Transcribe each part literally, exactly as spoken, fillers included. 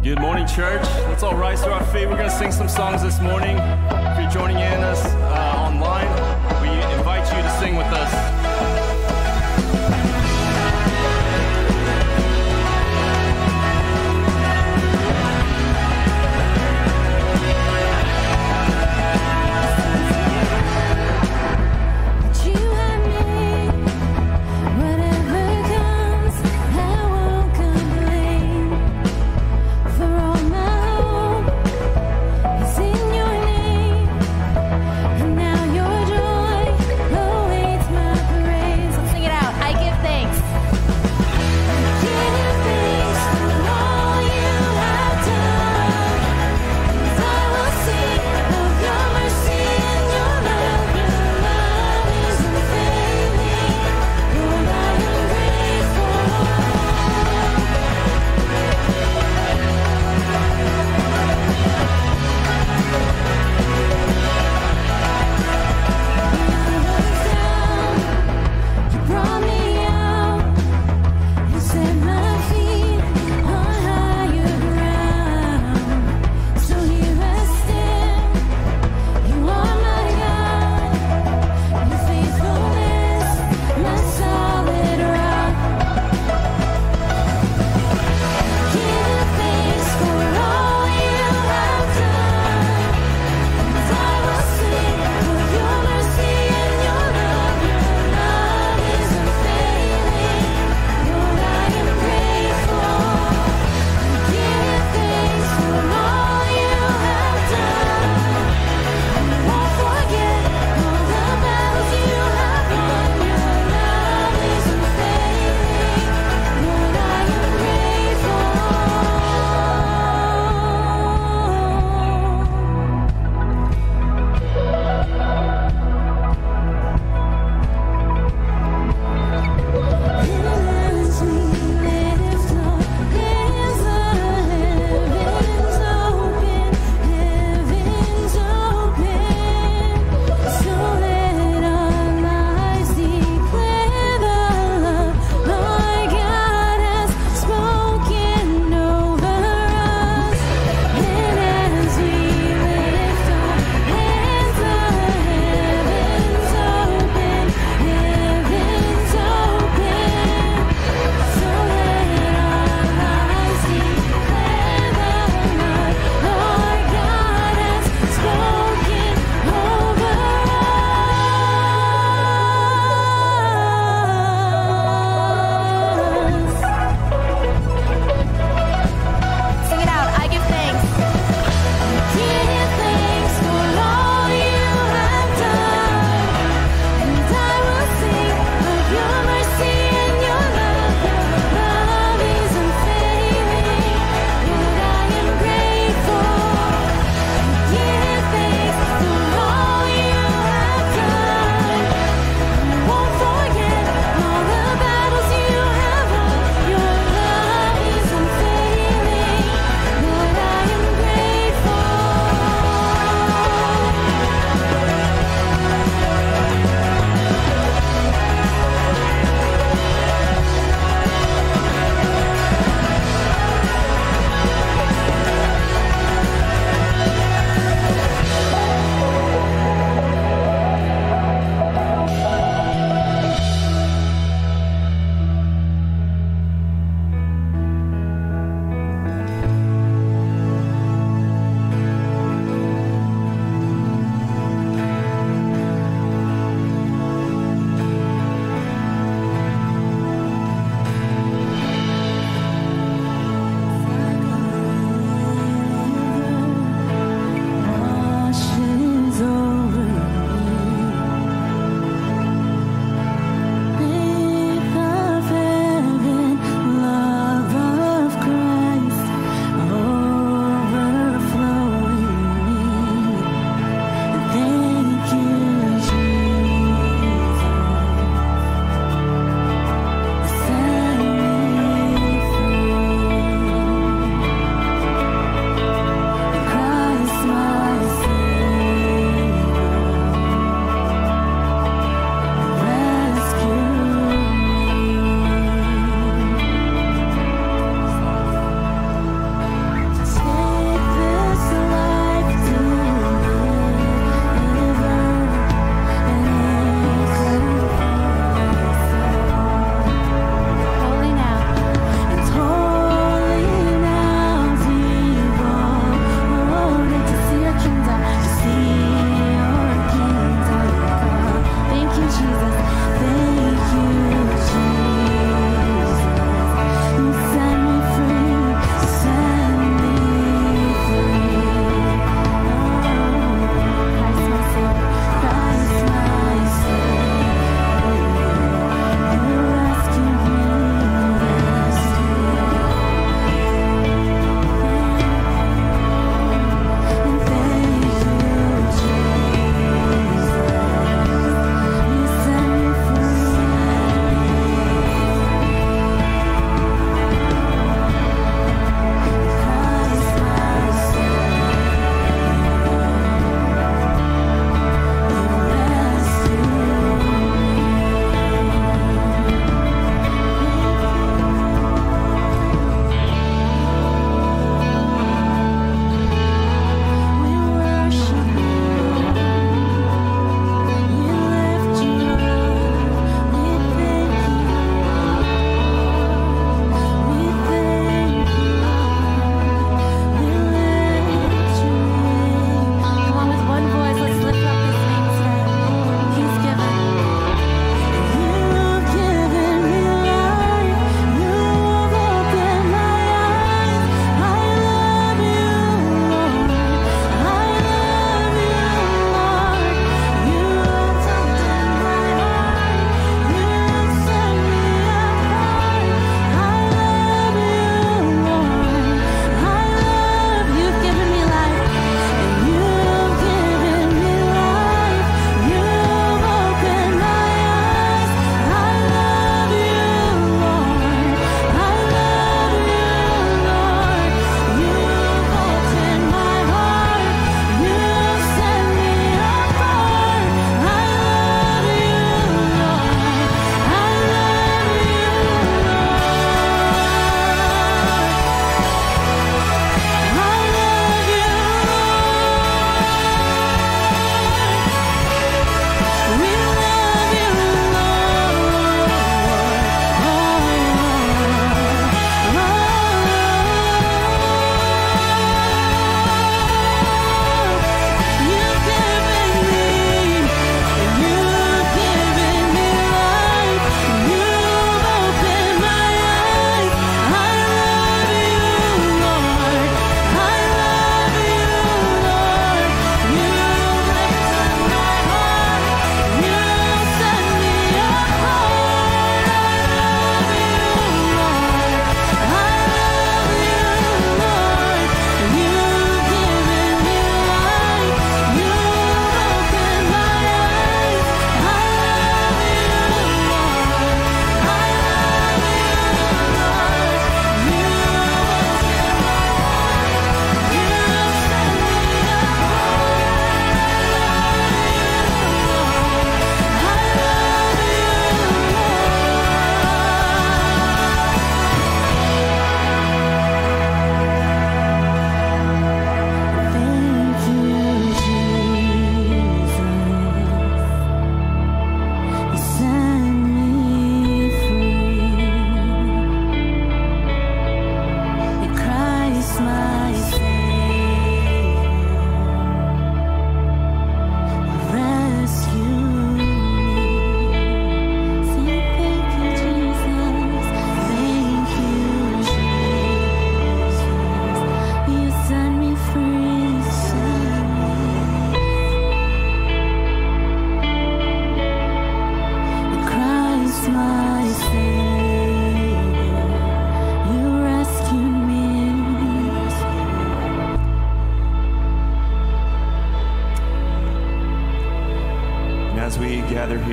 Good morning, church. Let's all rise to our feet. We're going to sing some songs this morning. If you're joining in us uh, online, we invite you to sing with us. Now your joy awaits my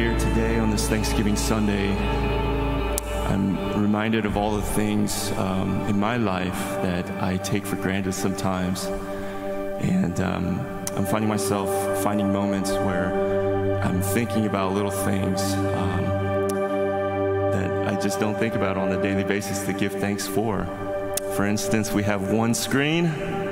here today on this Thanksgiving Sunday, I'm reminded of all the things um, in my life that I take for granted sometimes. And um, I'm finding myself finding moments where I'm thinking about little things um, that I just don't think about on a daily basis to give thanks for. For instance, we have one screen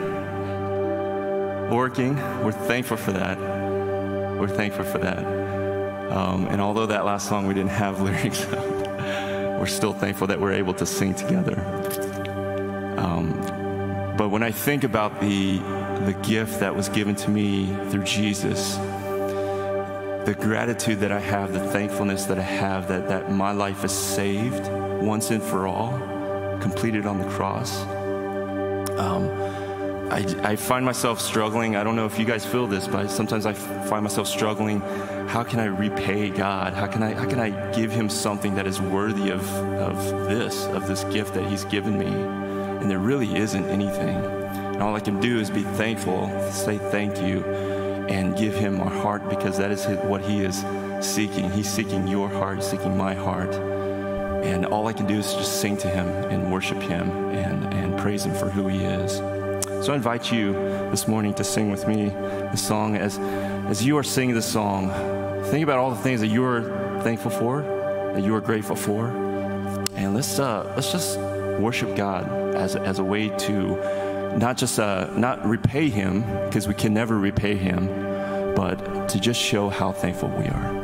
working. We're thankful for that. We're thankful for that. Um, and although that last song we didn't have lyrics, we're still thankful that we're able to sing together. Um, but when I think about the, the gift that was given to me through Jesus, the gratitude that I have, the thankfulness that I have that, that my life is saved once and for all, completed on the cross, um, I, I find myself struggling. I don't know if you guys feel this, but sometimes I find myself struggling. How can I repay God? How can I, how can I give him something that is worthy of, of this, of this gift that he's given me? And there really isn't anything. And all I can do is be thankful, say thank you, and give him our heart, because that is what he is seeking. He's seeking your heart, seeking my heart. And all I can do is just sing to him and worship him and, and praise him for who he is. So I invite you this morning to sing with me the song. As, as you are singing the song, think about all the things that you are thankful for, that you are grateful for. And let's, uh, let's just worship God as, as a way to not just uh, not repay him, because we can never repay him, but to just show how thankful we are.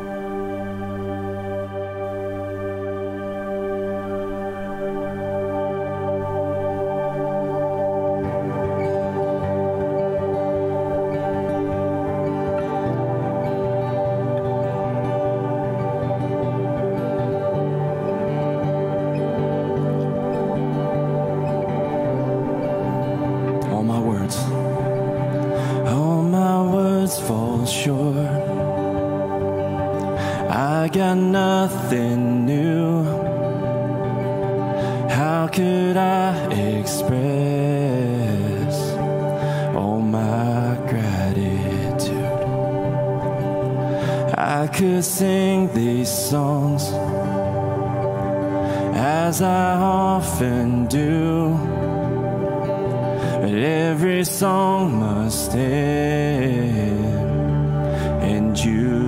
I got nothing new. How could I express all my gratitude? I could sing these songs as I often do, but every song must end, and you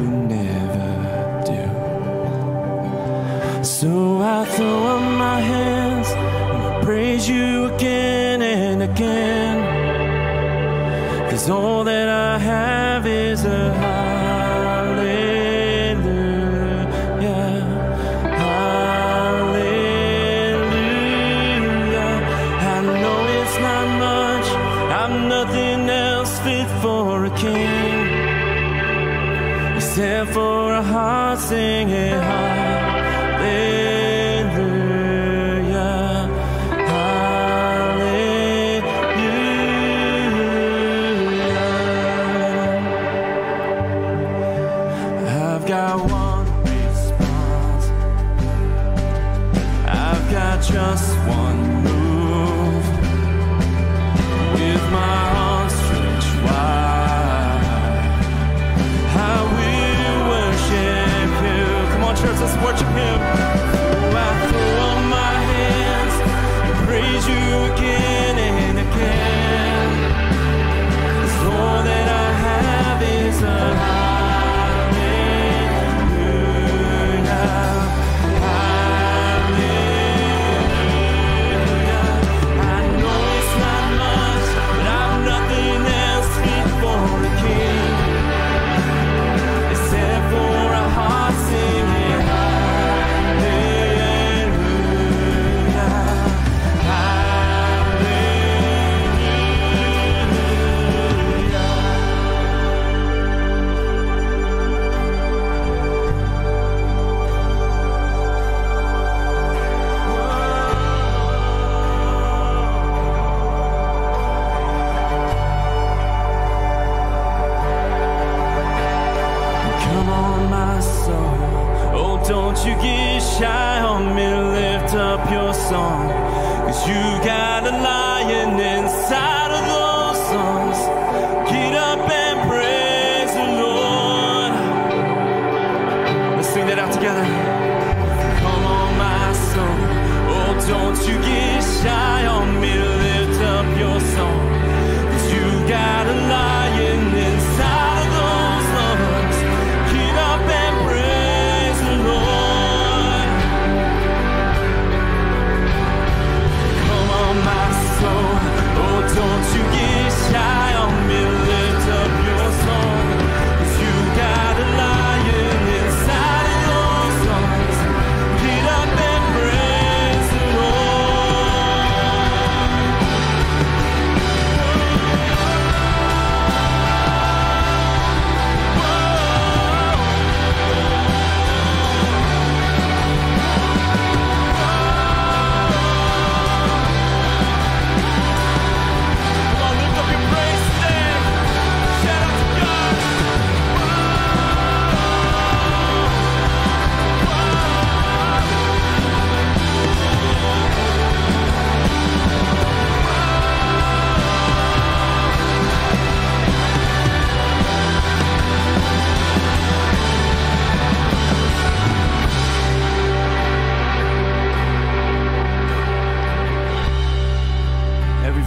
so I throw up my hands and praise you again and again, 'cause all that I have is a hallelujah, hallelujah. I know it's not much, I'm nothing else fit for a king, except for a heart singing hallelujah. Hallelujah, hallelujah. I've got one response, I've got just one move, with my arms stretched wide, I will worship you. Come on, church, let's worship him. Oh, I throw up my hands and praise you again and again, 'cause all that I have is a hallelujah, hallelujah. I know it's not much, but I've nothing else fit for a king, except for a heart singing. Don't you get shy on me, lift up your song, 'cause you got a lion inside of those songs. Get up and praise the Lord. Let's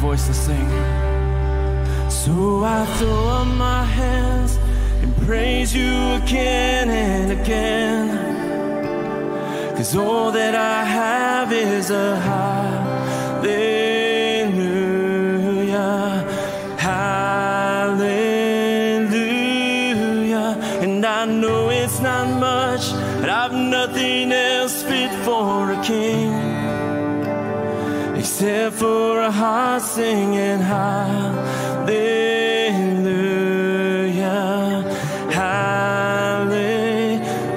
voice and sing. So I throw up my hands and praise you again and again, 'cause all that I have is a hallelujah, hallelujah. And I know it's not much, but I've nothing else fit for a king, except for a heart singing hallelujah, hallelujah.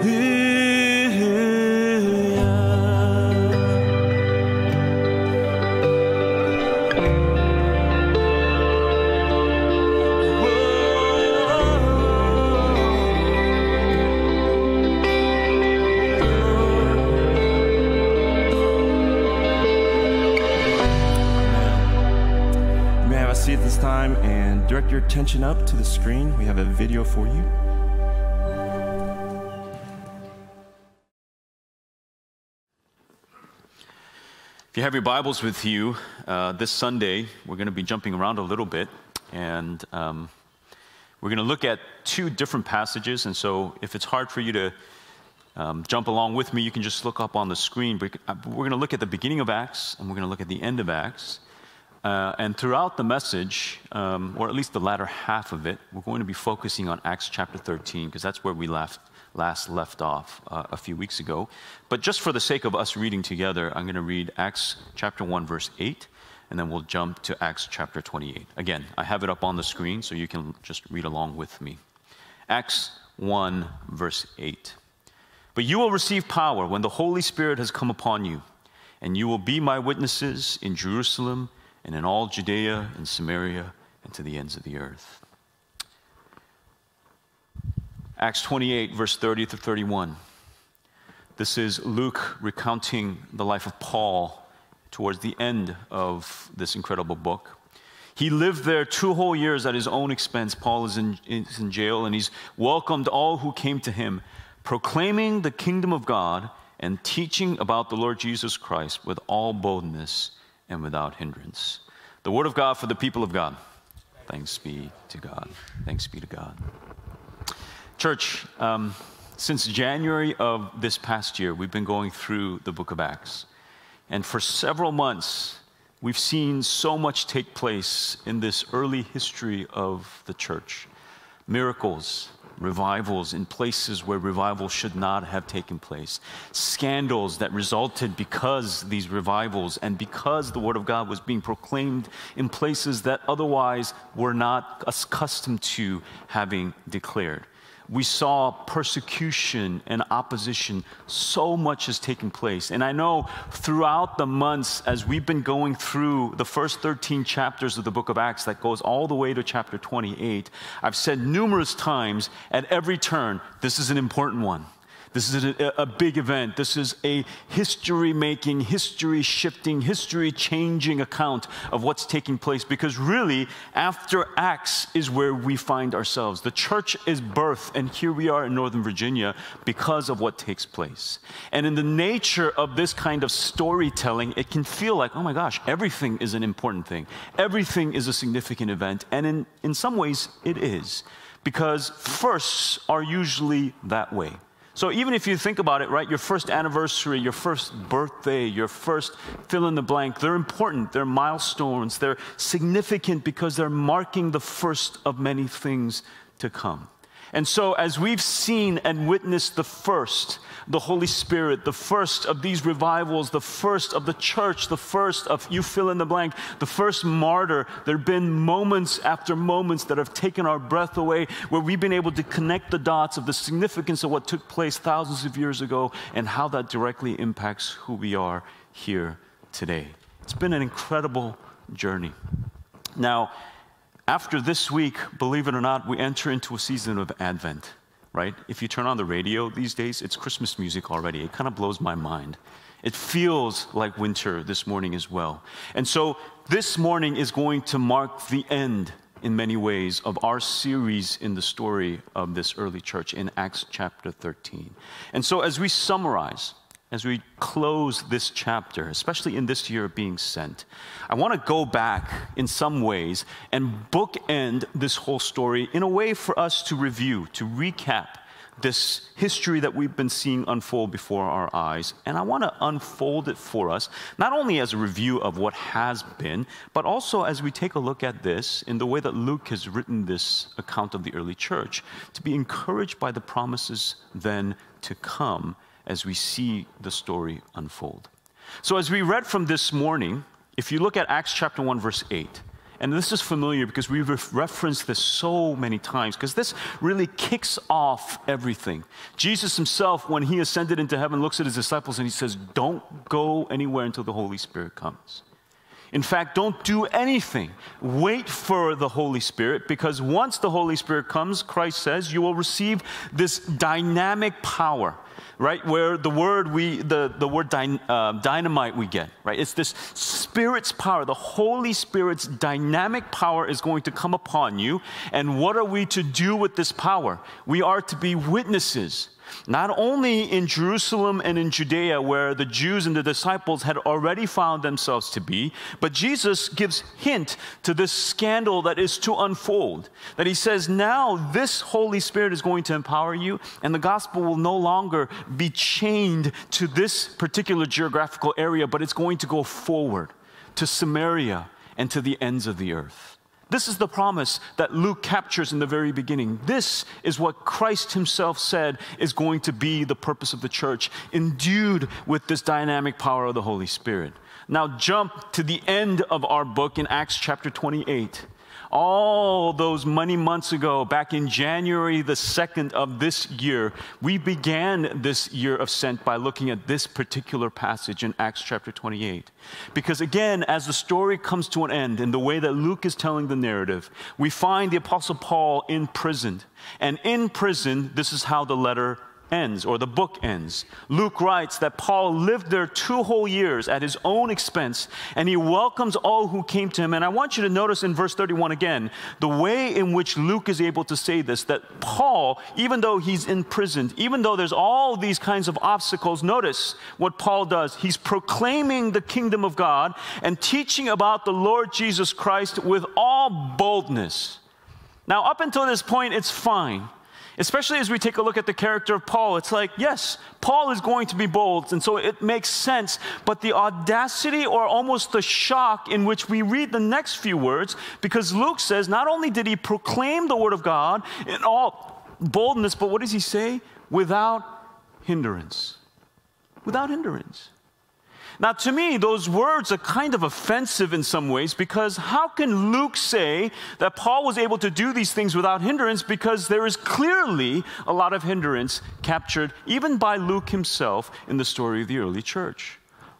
At this time and direct your attention up to the screen. We have a video for you. If you have your Bibles with you, uh, this Sunday we're going to be jumping around a little bit, and um, we're going to look at two different passages. And so if it's hard for you to um, jump along with me, you can just look up on the screen. We're going to look at the beginning of Acts, and we're going to look at the end of Acts. Uh, and throughout the message, um, or at least the latter half of it, we're going to be focusing on Acts chapter thirteen, because that's where we left, last left off uh, a few weeks ago. But just for the sake of us reading together, I'm going to read Acts chapter one, verse eight, and then we'll jump to Acts chapter twenty-eight. Again, I have it up on the screen, so you can just read along with me. Acts one, verse eight. But you will receive power when the Holy Spirit has come upon you, and you will be my witnesses in Jerusalem, and in all Judea and Samaria and to the ends of the earth. Acts twenty-eight, verse thirty to thirty-one. This is Luke recounting the life of Paul towards the end of this incredible book. He lived there two whole years at his own expense. Paul is in, is in jail, and he's welcomed all who came to him, proclaiming the kingdom of God and teaching about the Lord Jesus Christ with all boldness and without hindrance. The word of God for the people of God. Thanks be to God. Thanks be to God. Church, um, since January of this past year, we've been going through the book of Acts. And for several months, we've seen so much take place in this early history of the church. Miracles, revivals in places where revival should not have taken place. Scandals that resulted because these revivals and because the word of God was being proclaimed in places that otherwise were not accustomed to having declared. We saw persecution and opposition. So much has taken place. And I know throughout the months as we've been going through the first thirteen chapters of the book of Acts that goes all the way to chapter twenty-eight, I've said numerous times at every turn, this is an important one. This is a, a big event. This is a history-making, history-shifting, history-changing account of what's taking place, because really, after Acts is where we find ourselves. The church is birthed, and here we are in Northern Virginia because of what takes place. And in the nature of this kind of storytelling, it can feel like, oh my gosh, everything is an important thing. Everything is a significant event, and in, in some ways, it is, because firsts are usually that way. So even if you think about it, right, your first anniversary, your first birthday, your first fill in the blank, they're important, they're milestones, they're significant because they're marking the first of many things to come. And so as we've seen and witnessed the first, the Holy Spirit, the first of these revivals, the first of the church, the first of you fill in the blank, the first martyr, there have been moments after moments that have taken our breath away where we've been able to connect the dots of the significance of what took place thousands of years ago and how that directly impacts who we are here today. It's been an incredible journey. Now, after this week, believe it or not, we enter into a season of Advent, right? If you turn on the radio these days, it's Christmas music already. It kind of blows my mind. It feels like winter this morning as well. And so this morning is going to mark the end, in many ways, of our series in the story of this early church in Acts chapter thirteen. And so as we summarize, as we close this chapter, especially in this year of being sent, I want to go back in some ways and bookend this whole story in a way for us to review, to recap this history that we've been seeing unfold before our eyes. And I want to unfold it for us, not only as a review of what has been, but also as we take a look at this in the way that Luke has written this account of the early church, to be encouraged by the promises then to come as we see the story unfold. So as we read from this morning, if you look at Acts chapter one, verse eight, and this is familiar because we've referenced this so many times, because this really kicks off everything. Jesus himself, when he ascended into heaven, looks at his disciples and he says, don't go anywhere until the Holy Spirit comes. In fact, don't do anything. Wait for the Holy Spirit, because once the Holy Spirit comes, Christ says, you will receive this dynamic power, right? Where the word we the the word dy, uh, dynamite we get, right? It's this Spirit's power. The Holy Spirit's dynamic power is going to come upon you. And what are we to do with this power? We are to be witnesses. Not only in Jerusalem and in Judea, where the Jews and the disciples had already found themselves to be, but Jesus gives hint to this scandal that is to unfold. That he says, now this Holy Spirit is going to empower you, and the gospel will no longer be chained to this particular geographical area, but it's going to go forward to Samaria and to the ends of the earth. This is the promise that Luke captures in the very beginning. This is what Christ himself said is going to be the purpose of the church, endued with this dynamic power of the Holy Spirit. Now jump to the end of our book in Acts chapter twenty-eight. All those many months ago, back in January the second of this year, we began this year of Sent by looking at this particular passage in Acts chapter twenty-eight. Because again, as the story comes to an end in the way that Luke is telling the narrative, we find the Apostle Paul imprisoned. And in prison, this is how the letter ends, or the book ends. Luke writes that Paul lived there two whole years at his own expense, and he welcomes all who came to him. And I want you to notice in verse thirty-one again, the way in which Luke is able to say this, that Paul, even though he's imprisoned, even though there's all these kinds of obstacles, notice what Paul does. He's proclaiming the kingdom of God and teaching about the Lord Jesus Christ with all boldness. Now, up until this point, it's fine. Especially as we take a look at the character of Paul, it's like, yes, Paul is going to be bold, and so it makes sense. But the audacity, or almost the shock in which we read the next few words, because Luke says not only did he proclaim the word of God in all boldness, but what does he say? Without hindrance. Without hindrance. Now, to me, those words are kind of offensive in some ways, because how can Luke say that Paul was able to do these things without hindrance? Because there is clearly a lot of hindrance captured even by Luke himself in the story of the early church.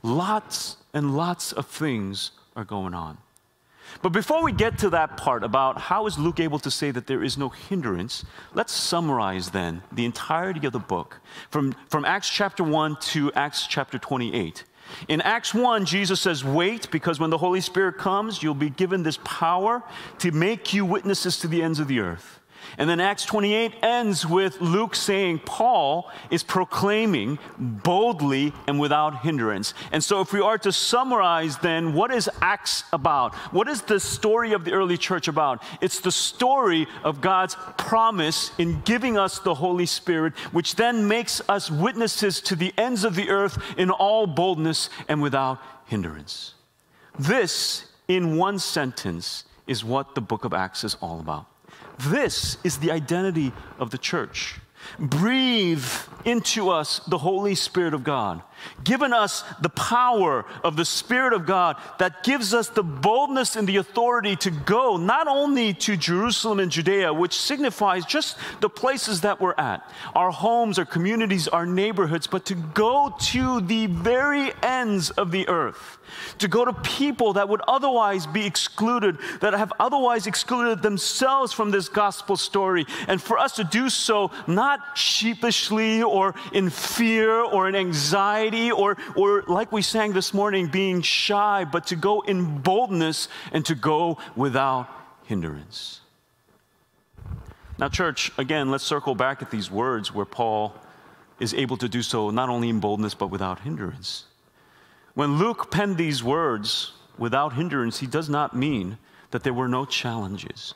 Lots and lots of things are going on. But before we get to that part about how is Luke able to say that there is no hindrance, let's summarize then the entirety of the book from, from Acts chapter one to Acts chapter twenty-eight. In Acts one, Jesus says, wait, because when the Holy Spirit comes, you'll be given this power to make you witnesses to the ends of the earth. And then Acts twenty-eight ends with Luke saying Paul is proclaiming boldly and without hindrance. And so if we are to summarize then, what is Acts about? What is the story of the early church about? It's the story of God's promise in giving us the Holy Spirit, which then makes us witnesses to the ends of the earth in all boldness and without hindrance. This, in one sentence, is what the book of Acts is all about. This is the identity of the church. Breathe into us the Holy Spirit of God. Given us the power of the Spirit of God that gives us the boldness and the authority to go not only to Jerusalem and Judea, which signifies just the places that we're at, our homes, our communities, our neighborhoods, but to go to the very ends of the earth, to go to people that would otherwise be excluded, that have otherwise excluded themselves from this gospel story, and for us to do so not sheepishly or in fear or in anxiety, Or, or like we sang this morning, being shy, but to go in boldness and to go without hindrance. Now, church, again, let's circle back at these words where Paul is able to do so not only in boldness, but without hindrance. When Luke penned these words, without hindrance, he does not mean that there were no challenges.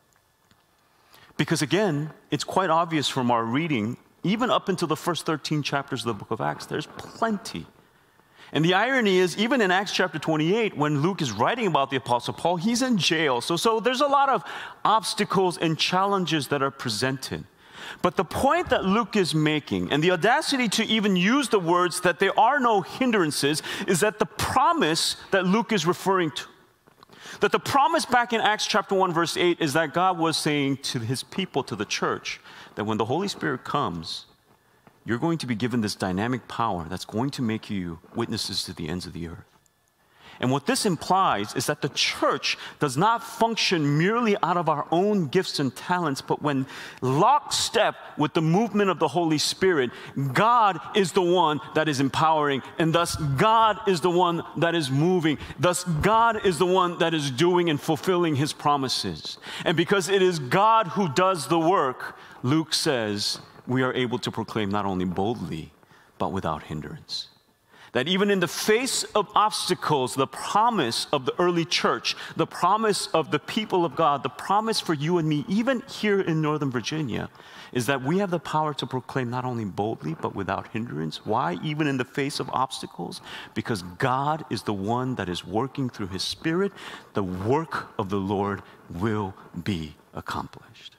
Because again, it's quite obvious from our reading, even up until the first thirteen chapters of the book of Acts, there's plenty. And the irony is, even in Acts chapter twenty-eight, when Luke is writing about the Apostle Paul, he's in jail. So, so there's a lot of obstacles and challenges that are presented. But the point that Luke is making, and the audacity to even use the words that there are no hindrances, is that the promise that Luke is referring to, that the promise back in Acts chapter one, verse eight, is that God was saying to his people, to the church, that when the Holy Spirit comes, you're going to be given this dynamic power that's going to make you witnesses to the ends of the earth. And what this implies is that the church does not function merely out of our own gifts and talents, but when lockstep with the movement of the Holy Spirit, God is the one that is empowering, and thus God is the one that is moving. Thus God is the one that is doing and fulfilling his promises. And because it is God who does the work, Luke says, we are able to proclaim not only boldly, but without hindrance. That even in the face of obstacles, the promise of the early church, the promise of the people of God, the promise for you and me, even here in Northern Virginia, is that we have the power to proclaim not only boldly, but without hindrance. Why? Even in the face of obstacles? Because God is the one that is working through his Spirit. The work of the Lord will be accomplished.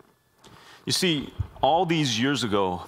You see, all these years ago,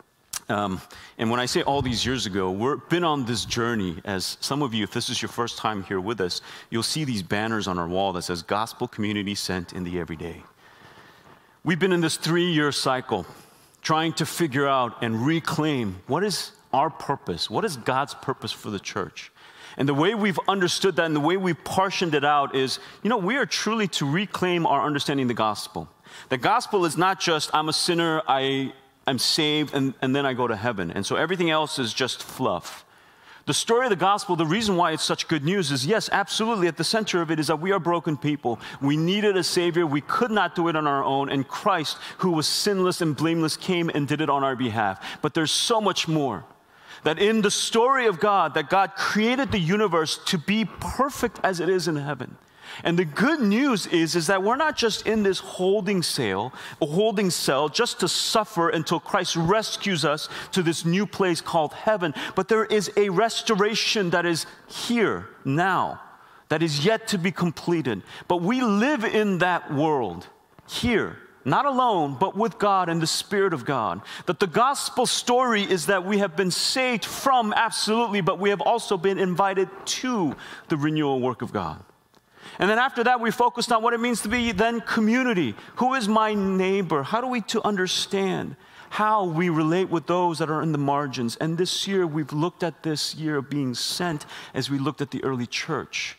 Um, and when I say all these years ago, we've been on this journey. As some of you, if this is your first time here with us, you'll see these banners on our wall that says Gospel Community Sent in the Everyday. We've been in this three-year cycle trying to figure out and reclaim what is our purpose, what is God's purpose for the church. And the way we've understood that and the way we've portioned it out is, you know, we are truly to reclaim our understanding of the gospel. The gospel is not just, I'm a sinner, I... I'm saved, and, and then I go to heaven. And so everything else is just fluff. The story of the gospel, the reason why it's such good news is, yes, absolutely, at the center of it is that we are broken people. We needed a Savior. We could not do it on our own. And Christ, who was sinless and blameless, came and did it on our behalf. But there's so much more. That in the story of God, that God created the universe to be perfect as it is in heaven. And the good news is, is that we're not just in this holding cell, a holding cell just to suffer until Christ rescues us to this new place called heaven, but there is a restoration that is here now, that is yet to be completed. But we live in that world here, not alone, but with God and the Spirit of God. That the gospel story is that we have been saved from, absolutely, but we have also been invited to the renewal work of God. And then after that, we focused on what it means to be then community. Who is my neighbor? How do we to understand how we relate with those that are in the margins? And this year, we've looked at this year of being sent as we looked at the early church.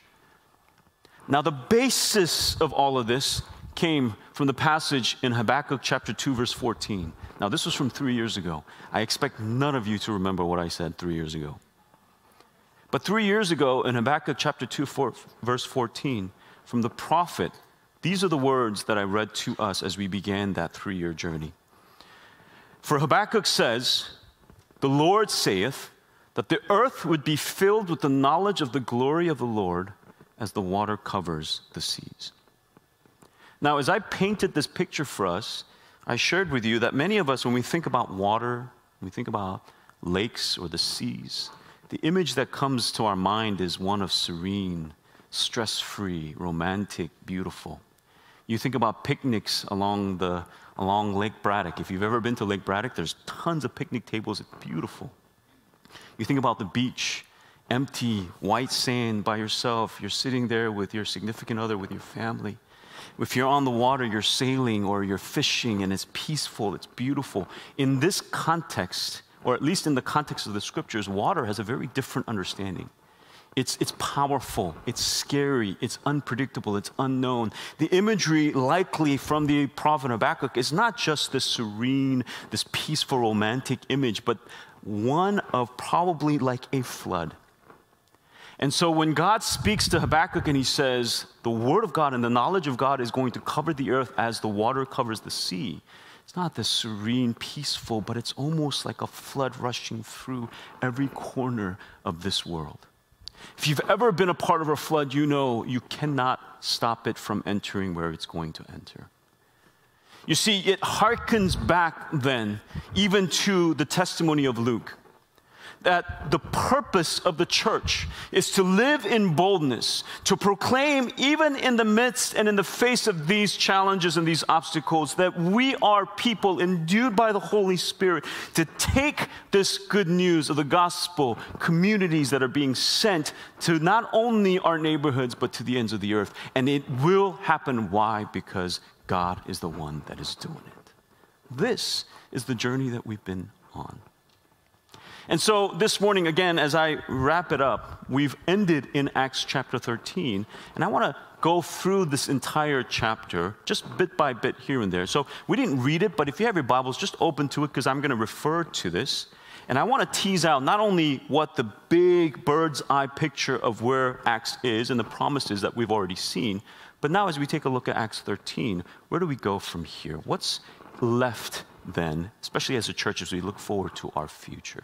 Now, the basis of all of this came from the passage in Habakkuk chapter two, verse fourteen. Now, this was from three years ago. I expect none of you to remember what I said three years ago. But three years ago, in Habakkuk chapter two, four, verse fourteen, from the prophet, these are the words that I read to us as we began that three-year journey. For Habakkuk says, the Lord saith, that the earth would be filled with the knowledge of the glory of the Lord as the water covers the seas. Now, as I painted this picture for us, I shared with you that many of us, when we think about water, when we think about lakes or the seas, the image that comes to our mind is one of serene, stress-free, romantic, beautiful. You think about picnics along the along Lake Braddock. If you've ever been to Lake Braddock, there's tons of picnic tables. It's beautiful. You think about the beach, empty, white sand by yourself. You're sitting there with your significant other, with your family. If you're on the water, you're sailing or you're fishing, and it's peaceful, it's beautiful. In this context, or at least in the context of the scriptures, water has a very different understanding. It's, it's powerful, it's scary, it's unpredictable, it's unknown. The imagery likely from the prophet Habakkuk is not just this serene, this peaceful, romantic image, but one of probably like a flood. And so when God speaks to Habakkuk and he says, the word of God and the knowledge of God is going to cover the earth as the water covers the sea, It's not this serene, peaceful, but it's almost like a flood rushing through every corner of this world. If you've ever been a part of a flood, you know you cannot stop it from entering where it's going to enter. You see, it harkens back then even to the testimony of Luke, that the purpose of the church is to live in boldness, to proclaim even in the midst and in the face of these challenges and these obstacles that we are people endued by the Holy Spirit to take this good news of the gospel, communities that are being sent to not only our neighborhoods but to the ends of the earth. And it will happen. Why? Because God is the one that is doing it. This is the journey that we've been on. And so this morning, again, as I wrap it up, we've ended in Acts chapter thirteen, and I want to go through this entire chapter, just bit by bit here and there. So we didn't read it, but if you have your Bibles, just open to it, because I'm going to refer to this. And I want to tease out not only what the big bird's eye picture of where Acts is and the promises that we've already seen, but now as we take a look at Acts thirteen, where do we go from here? What's left then, especially as a church, as we look forward to our future?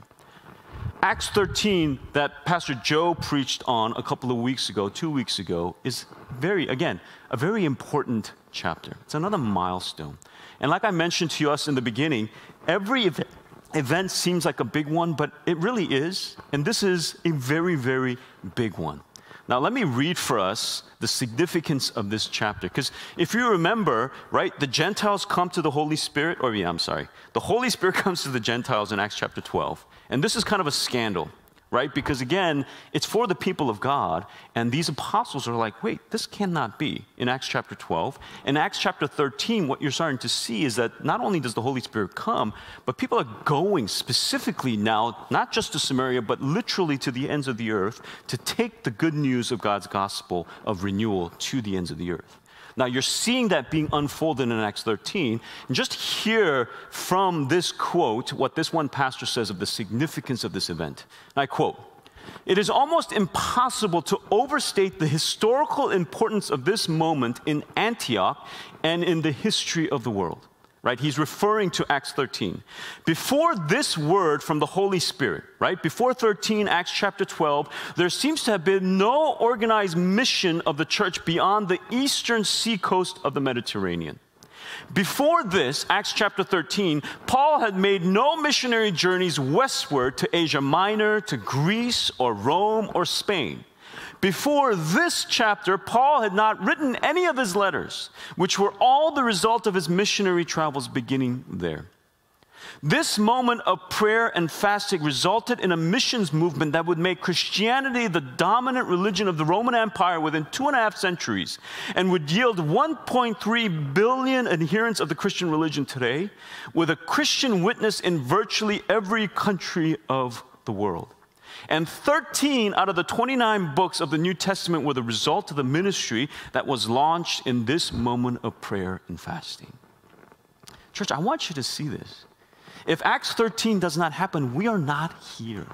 Acts thirteen, that Pastor Joe preached on a couple of weeks ago, two weeks ago, is very, again, a very important chapter. It's another milestone. And like I mentioned to us in the beginning, every event, event seems like a big one, but it really is. And this is a very, very big one. Now, let me read for us the significance of this chapter. Because if you remember, right, the Gentiles come to the Holy Spirit, or yeah, I'm sorry, the Holy Spirit comes to the Gentiles in Acts chapter twelve. And this is kind of a scandal, right? Because again, it's for the people of God, and these apostles are like, wait, this cannot be in Acts chapter twelve. In Acts chapter thirteen, what you're starting to see is that not only does the Holy Spirit come, but people are going specifically now, not just to Samaria, but literally to the ends of the earth to take the good news of God's gospel of renewal to the ends of the earth. Now, you're seeing that being unfolded in Acts thirteen. And just hear from this quote what this one pastor says of the significance of this event. And I quote, "It is almost impossible to overstate the historical importance of this moment in Antioch and in the history of the world." Right? He's referring to Acts thirteen. Before this word from the Holy Spirit, right? Before thirteen, Acts chapter twelve, there seems to have been no organized mission of the church beyond the eastern seacoast of the Mediterranean. Before this, Acts chapter thirteen, Paul had made no missionary journeys westward to Asia Minor, to Greece, or Rome, or Spain. Before this chapter, Paul had not written any of his letters, which were all the result of his missionary travels beginning there. This moment of prayer and fasting resulted in a missions movement that would make Christianity the dominant religion of the Roman Empire within two and a half centuries and would yield one point three billion adherents of the Christian religion today, with a Christian witness in virtually every country of the world. And thirteen out of the twenty-nine books of the New Testament were the result of the ministry that was launched in this moment of prayer and fasting. Church, I want you to see this. If Acts thirteen does not happen, we are not here.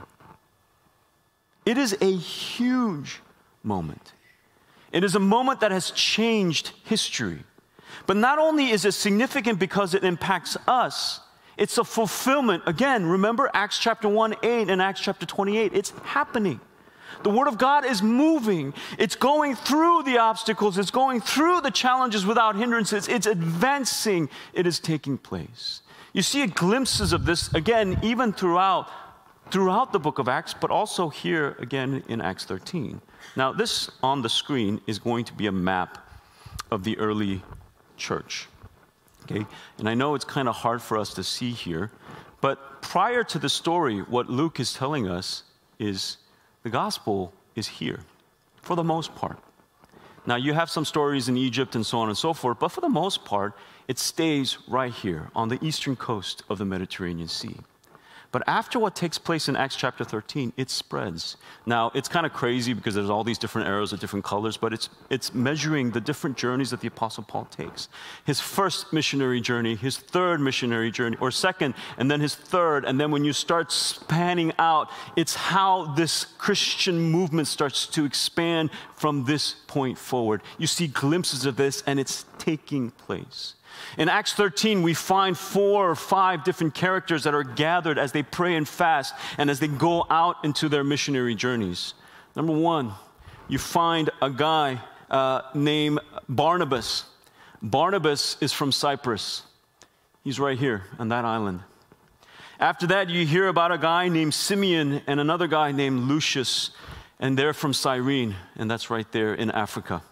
It is a huge moment. It is a moment that has changed history. But not only is it significant because it impacts us, it's a fulfillment. Again, remember Acts chapter one, eight and Acts chapter twenty-eight. It's happening. The Word of God is moving. It's going through the obstacles. It's going through the challenges without hindrances. It's advancing. It is taking place. You see glimpses of this, again, even throughout, throughout the book of Acts, but also here again in Acts thirteen. Now, this on the screen is going to be a map of the early church. Okay? And I know it's kind of hard for us to see here, but prior to the story, what Luke is telling us is the gospel is here, for the most part. Now, you have some stories in Egypt and so on and so forth, but for the most part, it stays right here on the eastern coast of the Mediterranean Sea. But after what takes place in Acts chapter thirteen, it spreads. Now, it's kind of crazy because there's all these different arrows of different colors, but it's, it's measuring the different journeys that the Apostle Paul takes. His first missionary journey, his third missionary journey, or second, and then his third. And then when you start spanning out, it's how this Christian movement starts to expand from this point forward. You see glimpses of this, and it's taking place. In Acts thirteen, we find four or five different characters that are gathered as they pray and fast and as they go out into their missionary journeys. Number one, you find a guy uh, named Barnabas. Barnabas is from Cyprus. He's right here on that island. After that, you hear about a guy named Simeon and another guy named Lucius, and they're from Cyrene, and that's right there in Africa.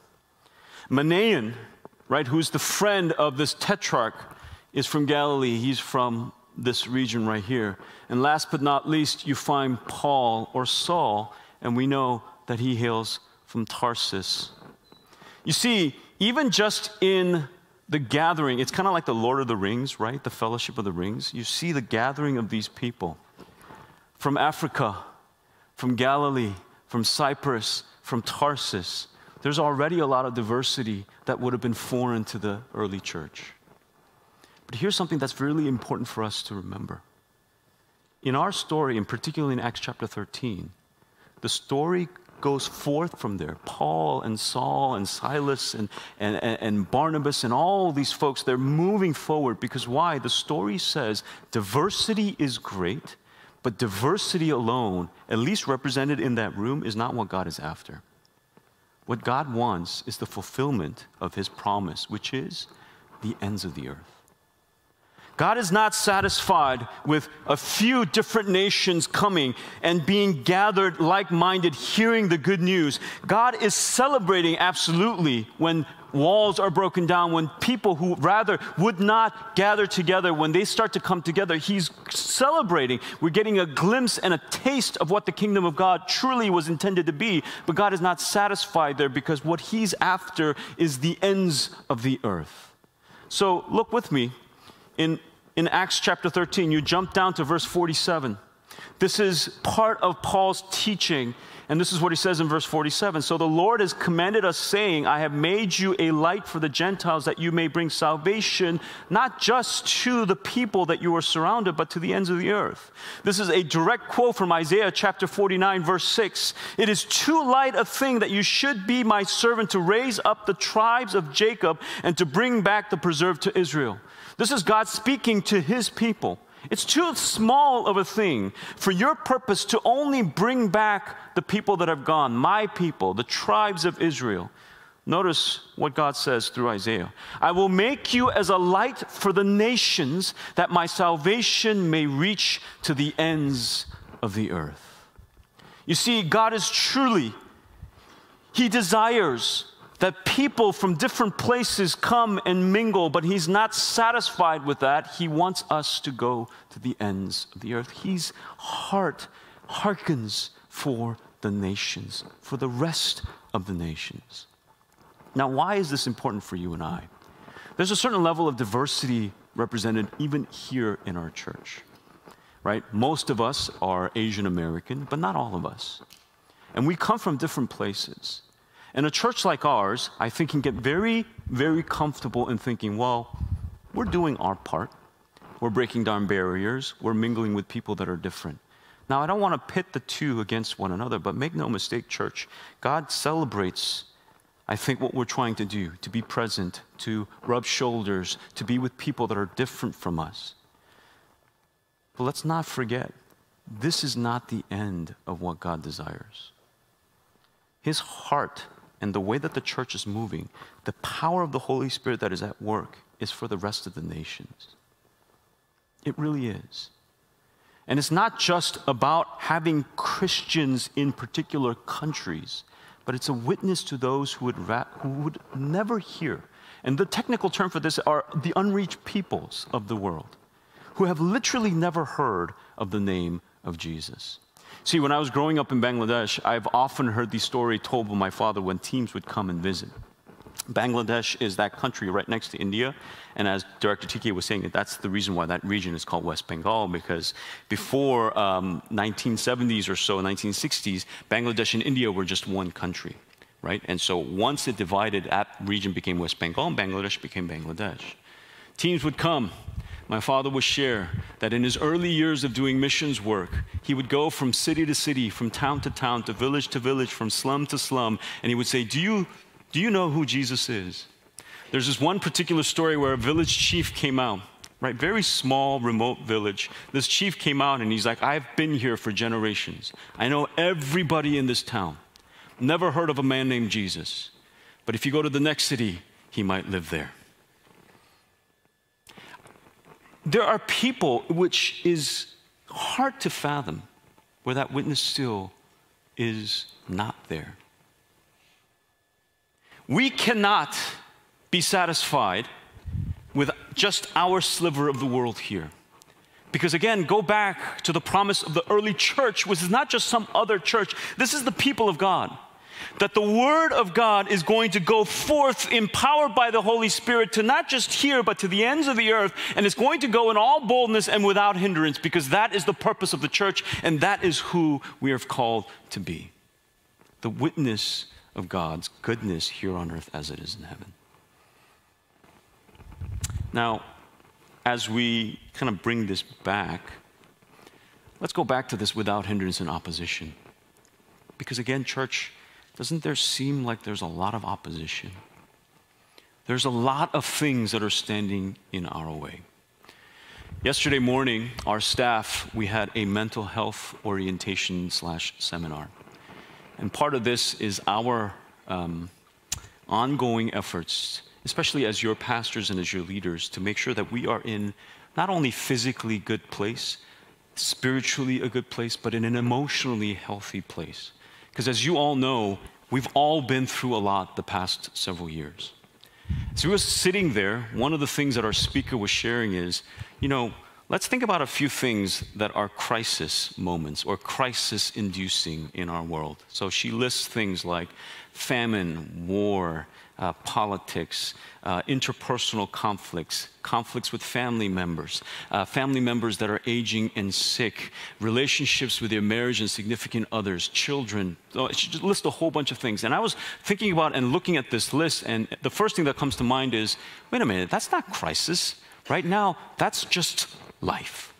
Manaen, right, who's the friend of this tetrarch, is from Galilee. He's from this region right here. And last but not least, you find Paul or Saul, and we know that he hails from Tarsus. You see, even just in the gathering, it's kind of like the Lord of the Rings, right? The Fellowship of the Rings. You see the gathering of these people from Africa, from Galilee, from Cyprus, from Tarsus. There's already a lot of diversity that would have been foreign to the early church. But here's something that's really important for us to remember. In our story, and particularly in Acts chapter thirteen, the story goes forth from there. Paul and Saul and Silas and, and, and Barnabas and all these folks, they're moving forward because why? The story says diversity is great, but diversity alone, at least represented in that room, is not what God is after. What God wants is the fulfillment of his promise, which is the ends of the earth. God is not satisfied with a few different nations coming and being gathered like-minded, hearing the good news. God is celebrating absolutely when walls are broken down, when people who rather would not gather together, when they start to come together, he's celebrating. We're getting a glimpse and a taste of what the kingdom of God truly was intended to be, but God is not satisfied there because what he's after is the ends of the earth. So look with me in In Acts chapter thirteen, you jump down to verse forty-seven. This is part of Paul's teaching, and this is what he says in verse forty-seven. So the Lord has commanded us, saying, I have made you a light for the Gentiles, that you may bring salvation, not just to the people that you are surrounded, but to the ends of the earth. This is a direct quote from Isaiah chapter forty-nine, verse six. It is too light a thing that you should be my servant to raise up the tribes of Jacob and to bring back the preserved to Israel. This is God speaking to his people. It's too small of a thing for your purpose to only bring back the people that have gone, my people, the tribes of Israel. Notice what God says through Isaiah. I will make you as a light for the nations, that my salvation may reach to the ends of the earth. You see, God is truly, he desires that people from different places come and mingle, but he's not satisfied with that. He wants us to go to the ends of the earth. His heart hearkens for the nations, for the rest of the nations. Now, why is this important for you and I? There's a certain level of diversity represented even here in our church, right? Most of us are Asian American, but not all of us. And we come from different places. And a church like ours, I think, can get very, very comfortable in thinking, well, we're doing our part. We're breaking down barriers. We're mingling with people that are different. Now, I don't want to pit the two against one another, but make no mistake, church, God celebrates, I think, what we're trying to do, to be present, to rub shoulders, to be with people that are different from us. But let's not forget, this is not the end of what God desires. His heart and the way that the church is moving, the power of the Holy Spirit that is at work, is for the rest of the nations. It really is. And it's not just about having Christians in particular countries, but it's a witness to those who would, ra- who would never hear. And the technical term for this are the unreached peoples of the world, who have literally never heard of the name of Jesus. See, when I was growing up in Bangladesh, I've often heard the story told by my father when teams would come and visit. Bangladesh is that country right next to India, and as Director T K was saying, that's the reason why that region is called West Bengal, because before um, nineteen seventies or so, nineteen sixties, Bangladesh and India were just one country, right? And so once it divided, that region became West Bengal, and Bangladesh became Bangladesh. Teams would come. My father would share that in his early years of doing missions work, he would go from city to city, from town to town, to village to village, from slum to slum, and he would say, do you, do you know who Jesus is? There's this one particular story where a village chief came out, right? Very small, remote village. This chief came out and he's like, I've been here for generations. I know everybody in this town. Never heard of a man named Jesus. But if you go to the next city, he might live there. There are people which is hard to fathom where that witness still is not there. We cannot be satisfied with just our sliver of the world here. Because again, go back to the promise of the early church, which is not just some other church. This is the people of God. That the word of God is going to go forth empowered by the Holy Spirit to not just here, but to the ends of the earth. And it's going to go in all boldness and without hindrance, because that is the purpose of the church, and that is who we are called to be. The witness of God's goodness here on earth as it is in heaven. Now, as we kind of bring this back, let's go back to this without hindrance and opposition. Because again, church, doesn't there seem like there's a lot of opposition? There's a lot of things that are standing in our way. Yesterday morning, our staff, we had a mental health orientation slash seminar. And part of this is our um, ongoing efforts, especially as your pastors and as your leaders, to make sure that we are in not only physically good place, spiritually a good place, but in an emotionally healthy place. Because as you all know, we've all been through a lot the past several years. So we were sitting there, one of the things that our speaker was sharing is, you know, let's think about a few things that are crisis moments or crisis-inducing in our world. So she lists things like famine, war, uh, politics, uh, interpersonal conflicts, conflicts with family members, uh, family members that are aging and sick, relationships with their marriage and significant others, children. So she just lists a whole bunch of things. And I was thinking about and looking at this list, and the first thing that comes to mind is, wait a minute, that's not crisis. Right now, that's just life.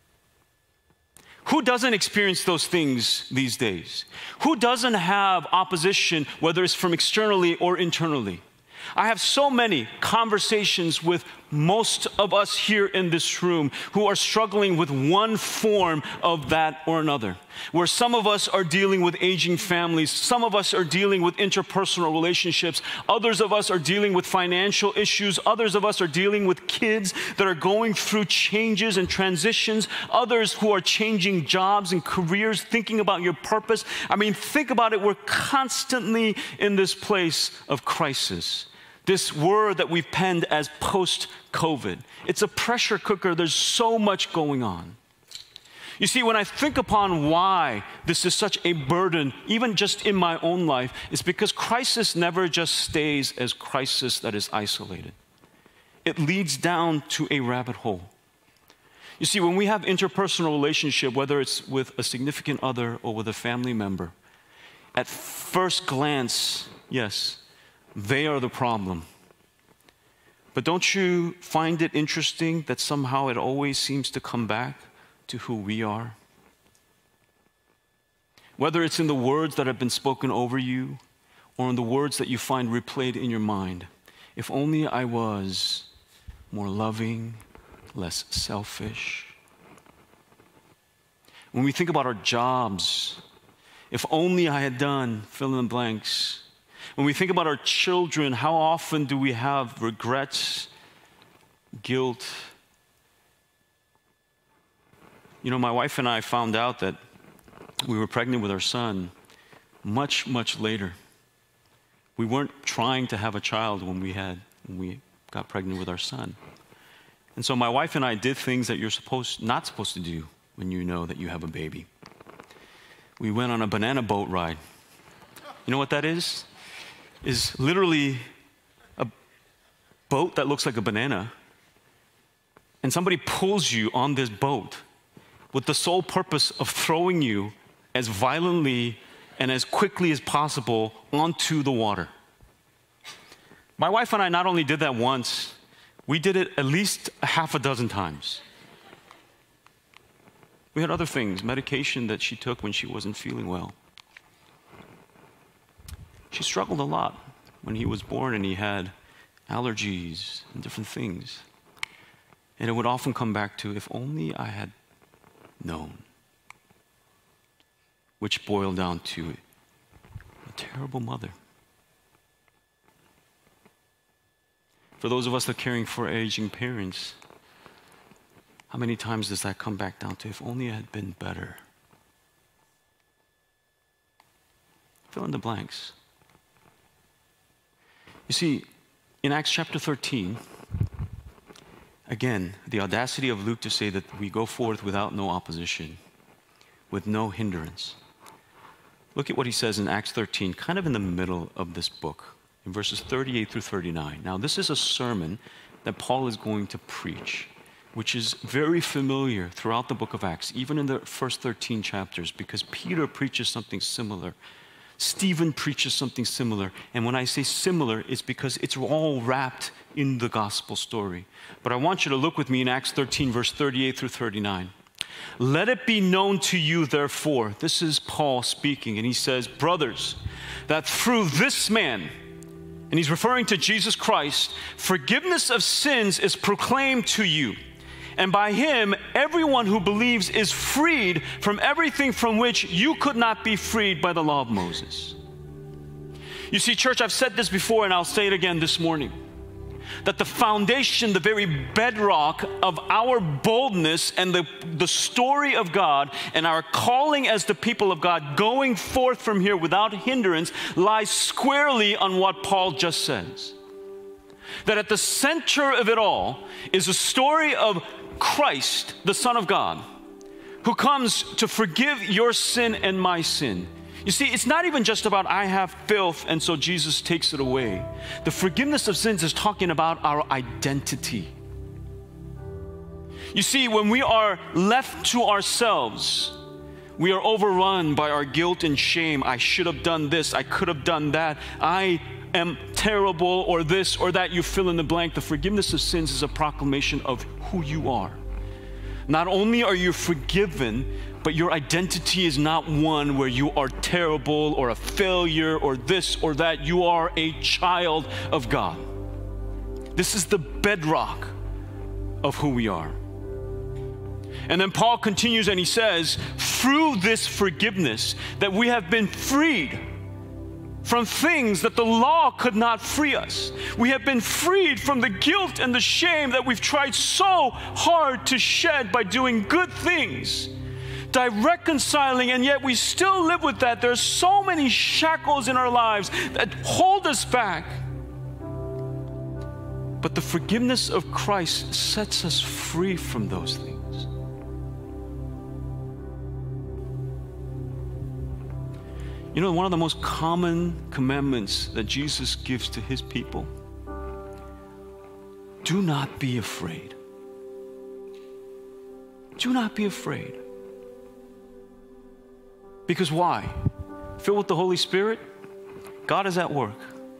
Who doesn't experience those things these days? Who doesn't have opposition, whether it's from externally or internally? I have so many conversations with most of us here in this room who are struggling with one form of that or another. Where some of us are dealing with aging families, some of us are dealing with interpersonal relationships, others of us are dealing with financial issues, others of us are dealing with kids that are going through changes and transitions, others who are changing jobs and careers, thinking about your purpose. I mean, think about it, we're constantly in this place of crisis. This word that we've penned as post-COVID. It's a pressure cooker. There's so much going on. You see, when I think upon why this is such a burden, even just in my own life, it's because crisis never just stays as crisis that is isolated. It leads down to a rabbit hole. You see, when we have interpersonal relationship, whether it's with a significant other or with a family member, at first glance, yes, they are the problem. But don't you find it interesting that somehow it always seems to come back to who we are? Whether it's in the words that have been spoken over you or in the words that you find replayed in your mind. If only I was more loving, less selfish. When we think about our jobs, if only I had done fill in the blanks. When we think about our children, how often do we have regrets, guilt? You know, my wife and I found out that we were pregnant with our son much, much later. We weren't trying to have a child when we had, when we got pregnant with our son. And so my wife and I did things that you're supposed, not supposed to do when you know that you have a baby. We went on a banana boat ride. You know what that is? Is literally a boat that looks like a banana, and somebody pulls you on this boat with the sole purpose of throwing you as violently and as quickly as possible onto the water. My wife and I not only did that once, we did it at least a half a dozen times. We had other things, medication that she took when she wasn't feeling well. She struggled a lot when he was born and he had allergies, and different things. And it would often come back to, if only I had known. Which boiled down to a terrible mother. For those of us that are caring for aging parents, how many times does that come back down to, if only I had been better? Fill in the blanks. You see, in Acts chapter thirteen, again, the audacity of Luke to say that we go forth without no opposition, with no hindrance. Look at what he says in Acts thirteen, kind of in the middle of this book, in verses thirty-eight through thirty-nine. Now, this is a sermon that Paul is going to preach, which is very familiar throughout the book of Acts, even in the first thirteen chapters, because Peter preaches something similar. Stephen preaches something similar. And when I say similar, it's because it's all wrapped in the gospel story. But I want you to look with me in Acts thirteen, verse thirty-eight through thirty-nine. Let it be known to you, therefore, this is Paul speaking, and he says, brothers, that through this man, and he's referring to Jesus Christ, forgiveness of sins is proclaimed to you. And by him, everyone who believes is freed from everything from which you could not be freed by the law of Moses. You see, church, I've said this before, and I'll say it again this morning, that the foundation, the very bedrock of our boldness and the, the story of God and our calling as the people of God going forth from here without hindrance lies squarely on what Paul just says. That at the center of it all is a story of Christ, the Son of God, who comes to forgive your sin and my sin. You see, it's not even just about I have filth and so Jesus takes it away. The forgiveness of sins is talking about our identity. You see, when we are left to ourselves, we are overrun by our guilt and shame. I should have done this. I could have done that. I am terrible, or this or that. You fill in the blank. The forgiveness of sins is a proclamation of who you are. Not only are you forgiven, but your identity is not one where you are terrible or a failure or this or that. You are a child of God. This is the bedrock of who we are. And then Paul continues and he says, through this forgiveness that we have been freed from things that the law could not free us. We have been freed from the guilt and the shame that we've tried so hard to shed by doing good things, by reconciling, and yet we still live with that. There's so many shackles in our lives that hold us back. But the forgiveness of Christ sets us free from those things. You know, one of the most common commandments that Jesus gives to his people, do not be afraid. Do not be afraid. Because why? Filled with the Holy Spirit, God is at work.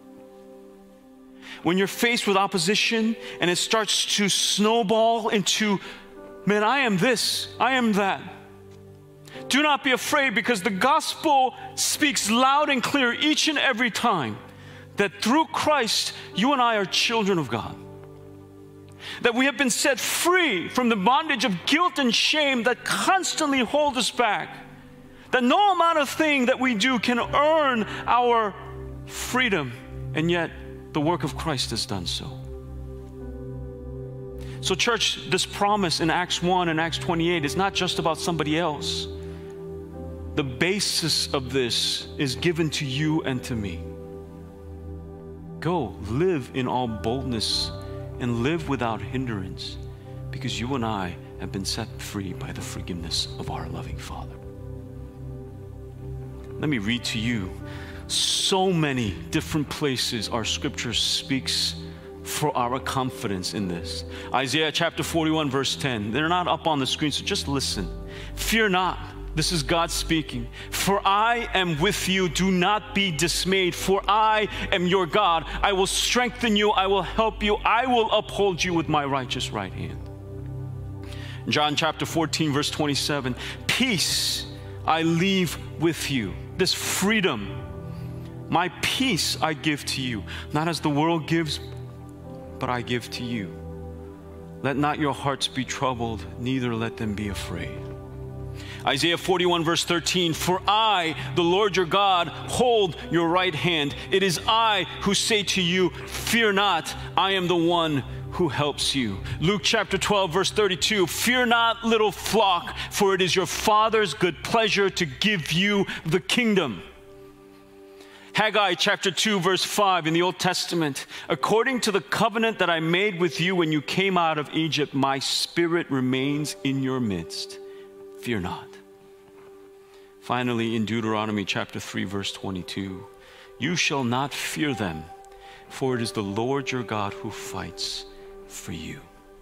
When you're faced with opposition and it starts to snowball into, man, I am this, I am that. Do not be afraid, because the gospel speaks loud and clear each and every time that through Christ, you and I are children of God. That we have been set free from the bondage of guilt and shame that constantly hold us back. That no amount of thing that we do can earn our freedom, and yet the work of Christ has done so. So church, this promise in Acts one and Acts twenty-eight is not just about somebody else. The basis of this is given to you and to me. Go, live in all boldness and live without hindrance, because you and I have been set free by the forgiveness of our loving Father. Let me read to you so many different places our scripture speaks for our confidence in this. Isaiah chapter forty-one, verse ten. They're not up on the screen, so just listen. Fear not. This is God speaking. For I am with you. Do not be dismayed. For I am your God. I will strengthen you. I will help you. I will uphold you with my righteous right hand. John chapter fourteen, verse twenty-seven. Peace I leave with you. This freedom. My peace I give to you. Not as the world gives, but I give to you. Let not your hearts be troubled, neither let them be afraid. Isaiah forty-one verse thirteen, for I, the Lord your God, hold your right hand. It is I who say to you, fear not, I am the one who helps you. Luke chapter twelve verse thirty-two, fear not, little flock, for it is your Father's good pleasure to give you the kingdom. Haggai chapter two verse five in the Old Testament, according to the covenant that I made with you when you came out of Egypt, my spirit remains in your midst. Fear not. Finally, in Deuteronomy chapter three verse twenty-two, you shall not fear them, for it is the Lord your God who fights for you.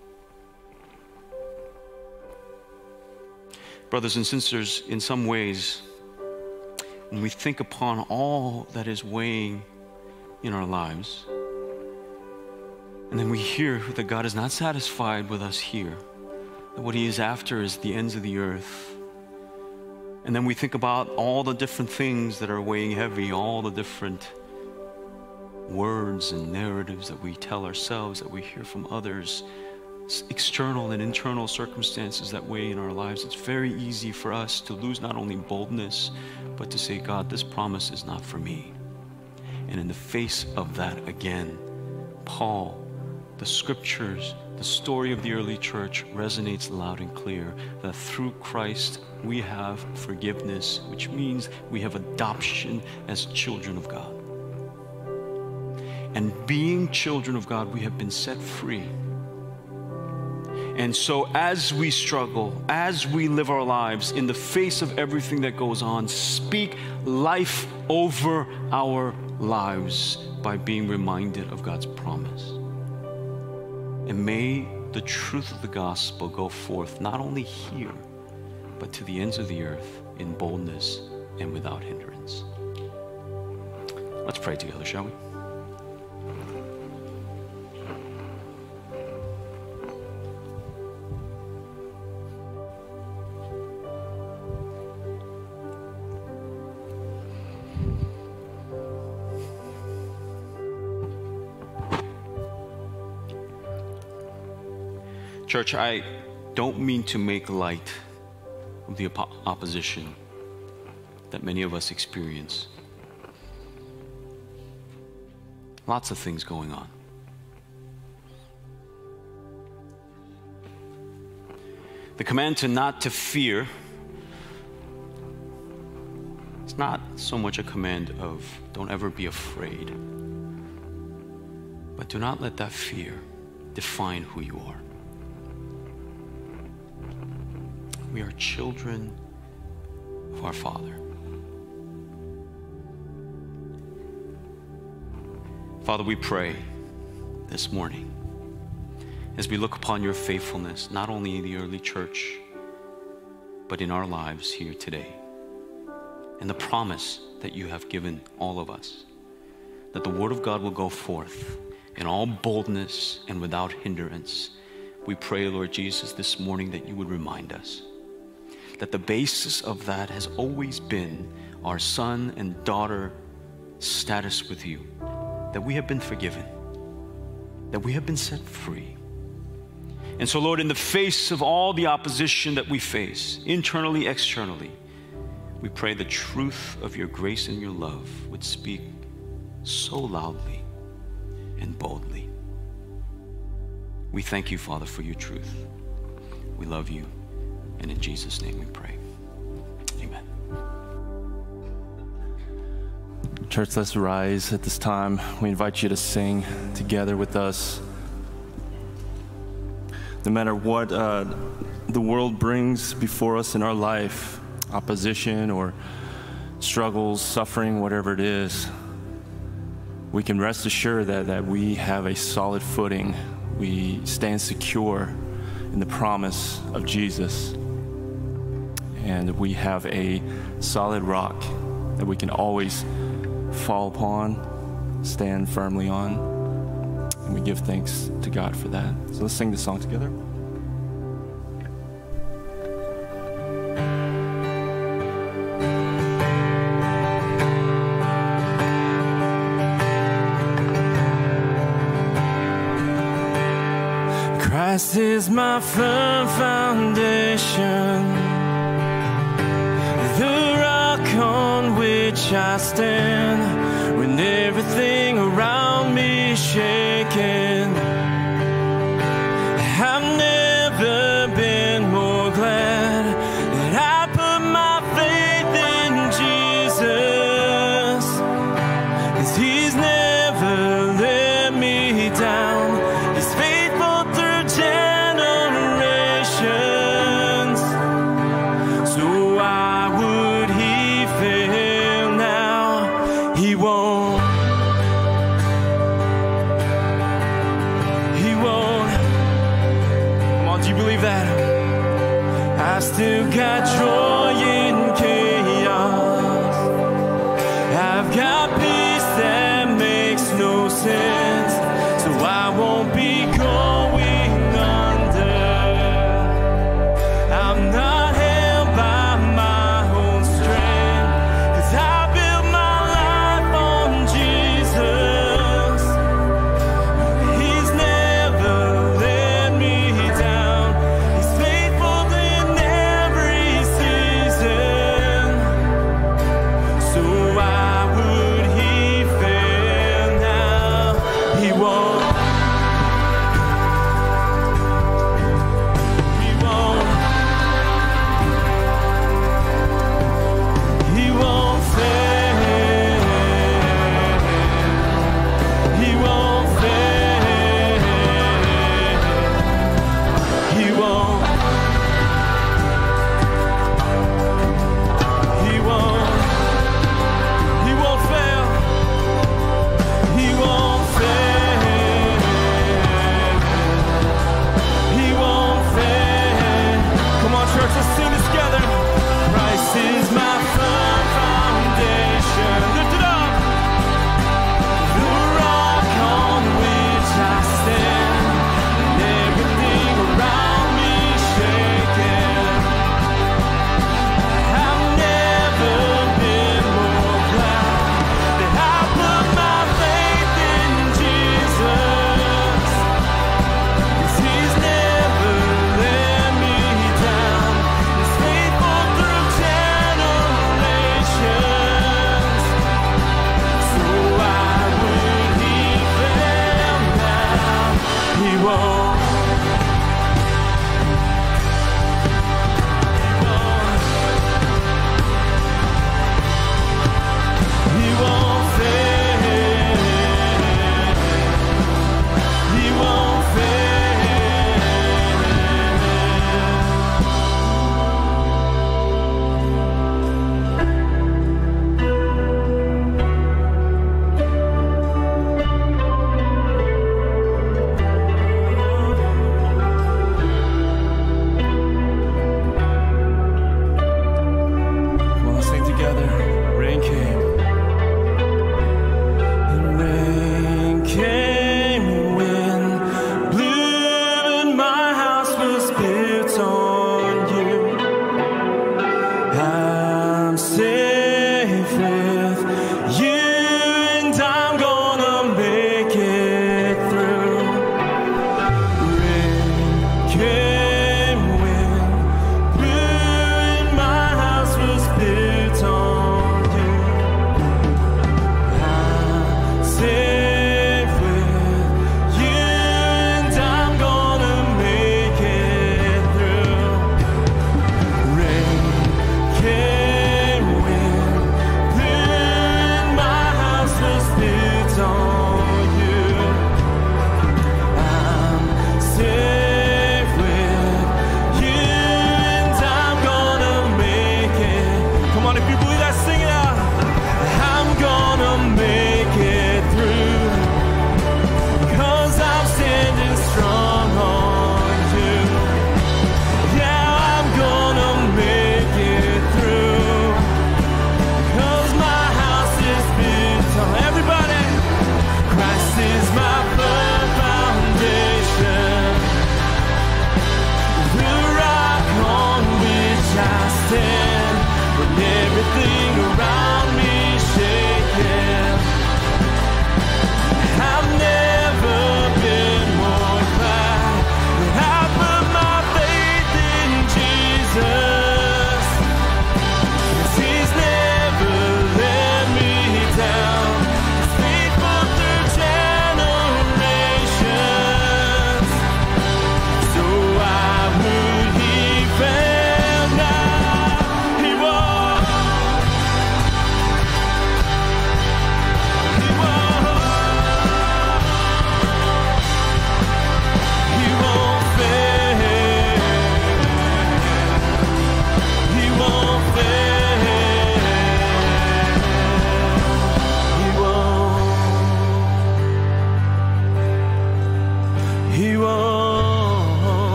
Brothers and sisters, in some ways, when we think upon all that is weighing in our lives, and then we hear that God is not satisfied with us here, that what he is after is the ends of the earth, and then we think about all the different things that are weighing heavy, all the different words and narratives that we tell ourselves, that we hear from others, external and internal circumstances that weigh in our lives, it's very easy for us to lose not only boldness, but to say, God, this promise is not for me. And in the face of that, again, Paul, the scriptures, the story of the early church resonates loud and clear that through Christ we have forgiveness, which means we have adoption as children of God. And being children of God, we have been set free. And so as we struggle, as we live our lives in the face of everything that goes on, speak life over our lives by being reminded of God's promise. And may the truth of the gospel go forth not only here, but to the ends of the earth in boldness and without hindrance. Let's pray together, shall we? Church, I don't mean to make light of the op- opposition that many of us experience. Lots of things going on. The command to not to fear is not so much a command of don't ever be afraid, but do not let that fear define who you are. We are children of our Father. Father, we pray this morning as we look upon your faithfulness, not only in the early church, but in our lives here today, and the promise that you have given all of us, that the word of God will go forth in all boldness and without hindrance. We pray, Lord Jesus, this morning that you would remind us that the basis of that has always been our son and daughter status with you, that we have been forgiven, that we have been set free. And so, Lord, in the face of all the opposition that we face, internally, externally, we pray the truth of your grace and your love would speak so loudly and boldly. We thank you, Father, for your truth. We love you. And in Jesus' name we pray. Amen. Church, let's rise at this time. We invite you to sing together with us. No matter what uh, the world brings before us in our life, opposition or struggles, suffering, whatever it is, we can rest assured that, that we have a solid footing. We stand secure in the promise of Jesus. And we have a solid rock that we can always fall upon, stand firmly on. And we give thanks to God for that. So let's sing this song together. Christ is my firm foundation, the rock on which I stand when everything around me is shaking. I've never been more glad that I put my faith in Jesus, 'cause he's never let me down. He's faithful through generations. So why would he fail now? He won't. He won't. Come on, do you believe that? I still got joy in chaos. I've got peace that makes no sense. So I won't be going under. I'm not held by my own strength, 'cause I built my life on Jesus. He's never let me down. He's faithful in every season. So why would he fail now? He won't.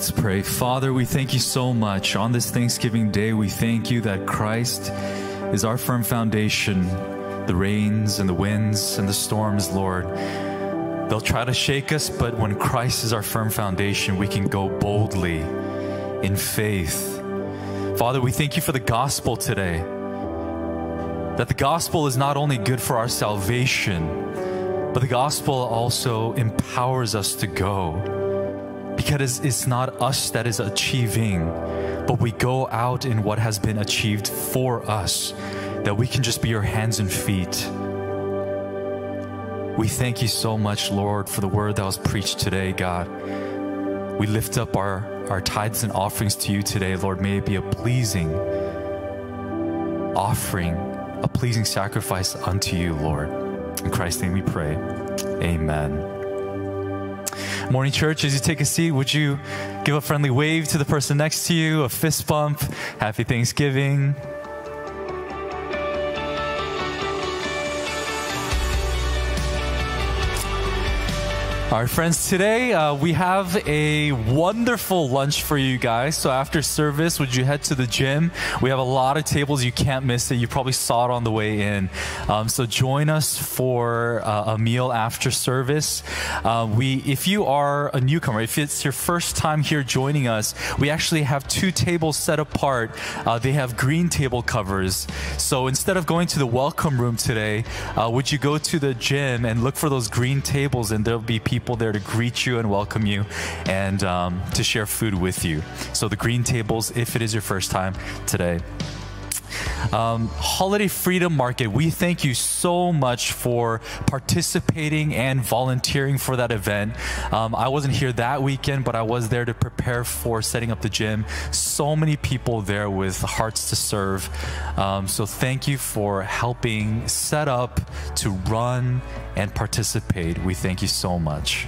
Let's pray. Father, we thank you so much. On this Thanksgiving Day, we thank you that Christ is our firm foundation. The rains and the winds and the storms, Lord, they'll try to shake us, but when Christ is our firm foundation, we can go boldly in faith. Father, we thank you for the gospel today. That the gospel is not only good for our salvation, but the gospel also empowers us to go. Because it's not us that is achieving, but we go out in what has been achieved for us, that we can just be your hands and feet. We thank you so much, Lord, for the word that was preached today, God. We lift up our, our tithes and offerings to you today, Lord. May it be a pleasing offering, a pleasing sacrifice unto you, Lord. In Christ's name we pray. Amen. Morning, church. As you take a seat, would you give a friendly wave to the person next to you, a fist bump? Happy Thanksgiving. All right, friends, today uh, we have a wonderful lunch for you guys. So after service, would you head to the gym? We have a lot of tables. You can't miss it. You probably saw it on the way in. Um, so join us for uh, a meal after service. Uh, we, if you are a newcomer, if it's your first time here joining us, we actually have two tables set apart. Uh, they have green table covers. So instead of going to the welcome room today, uh, would you go to the gym and look for those green tables, and there'll be people People there to greet you and welcome you and um, to share food with you. So the green tables, if it is your first time today. Um, Holiday Freedom Market, we thank you so much for participating and volunteering for that event. Um, I wasn't here that weekend, but I was there to prepare for setting up the gym. So many people there with hearts to serve. Um, so thank you for helping set up, to run, and participate. We thank you so much.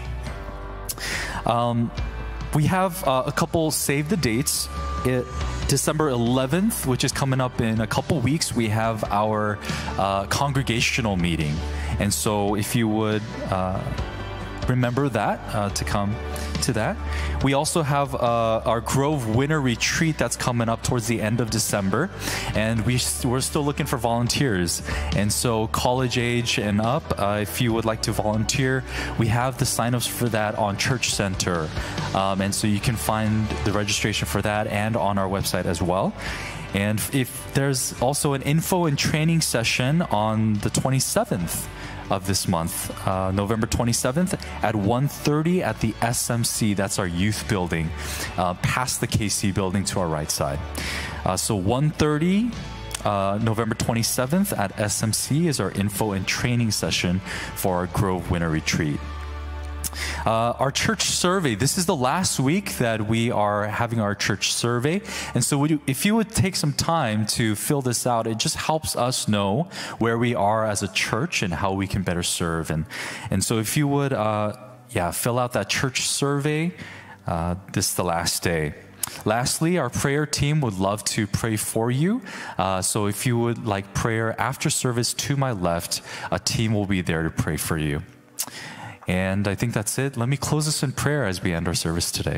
Um, we have uh, a couple save the dates. It, December eleventh, which is coming up in a couple weeks, we have our uh, congregational meeting. And so if you would uh, remember that, uh, to come to that. We also have uh, our Grove Winter Retreat that's coming up towards the end of December. And we, we're still looking for volunteers. And so college age and up, uh, if you would like to volunteer, we have the signups for that on Church Center. Um, and so you can find the registration for that and on our website as well. And if there's also an info and training session on the twenty-seventh of this month, uh, November twenty-seventh at one thirty at the S M C. That's our youth building, uh, past the K C building to our right side. Uh, so one thirty, uh, November twenty-seventh at S M C is our info and training session for our Grove Winter Retreat. Uh, our church survey, this is the last week that we are having our church survey. And so would you, if you would take some time to fill this out, it just helps us know where we are as a church and how we can better serve. And, and so if you would, uh, yeah, fill out that church survey, uh, this is the last day. Lastly, our prayer team would love to pray for you. Uh, so if you would like prayer after service, to my left, a team will be there to pray for you. And I think that's it. Let me close this in prayer as we end our service today.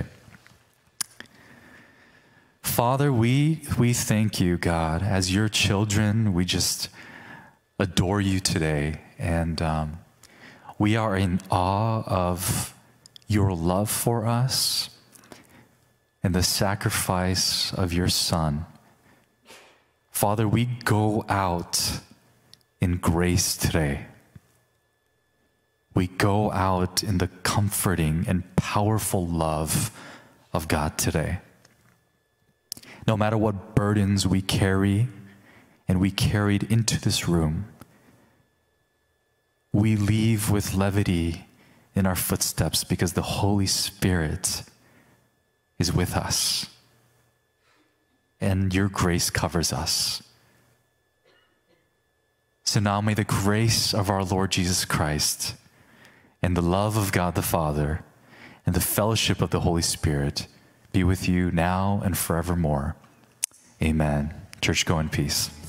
Father, we, we thank you, God. As your children, we just adore you today. And um, we are in awe of your love for us and the sacrifice of your Son. Father, we go out in grace today. We go out in the comforting and powerful love of God today. No matter what burdens we carry and we carried into this room, we leave with levity in our footsteps because the Holy Spirit is with us and your grace covers us. So now may the grace of our Lord Jesus Christ and the love of God the Father and the fellowship of the Holy Spirit be with you now and forevermore. Amen. Church, go in peace.